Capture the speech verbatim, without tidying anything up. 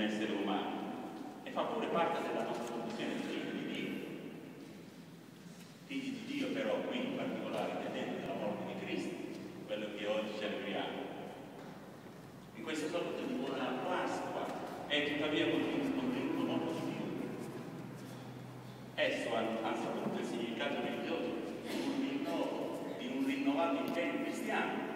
essere umano e fa pure parte della nostra condizione di figli di Dio. Figli di Dio però qui in particolare credenti della morte di Cristo, quello che oggi celebriamo. In questa sorta di buona Pasqua è tuttavia contenuto molto di più. Esso ha anzitutto il significato religioso di un rinnovo, di un rinnovato impegno cristiano,